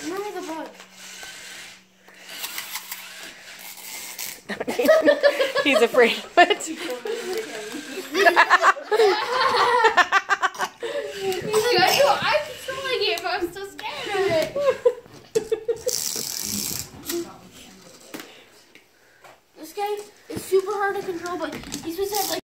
Remember the bug. He's afraid of it. He's like, I'm controlling it, but I'm still scared of it. This guy is super hard to control, but he's supposed to have like